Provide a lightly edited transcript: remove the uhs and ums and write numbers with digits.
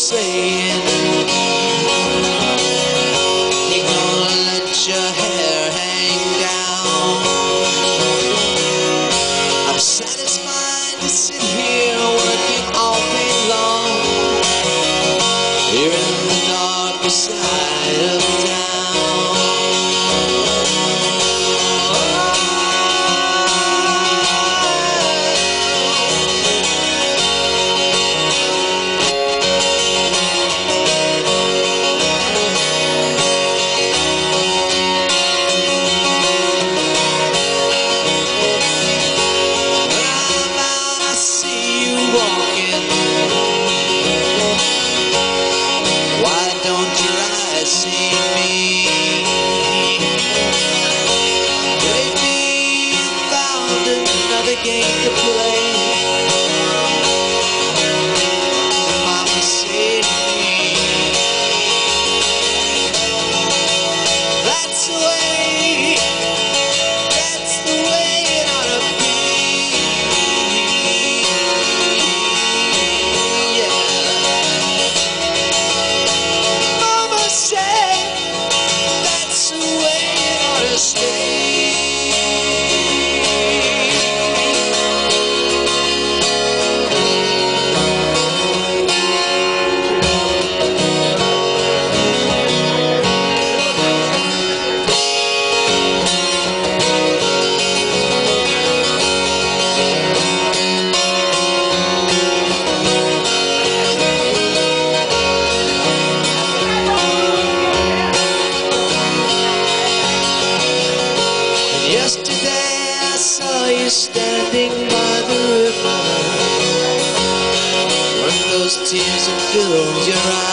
saying you're gonna let your hair hang down. I'm satisfied to sit here working all day long here in the darker side of town. Game to play. Mama said to me, that's the way it ought to be. Yeah. Mama said that's the way it ought to stay. Yesterday I saw you standing by the river when those tears had filled your eyes.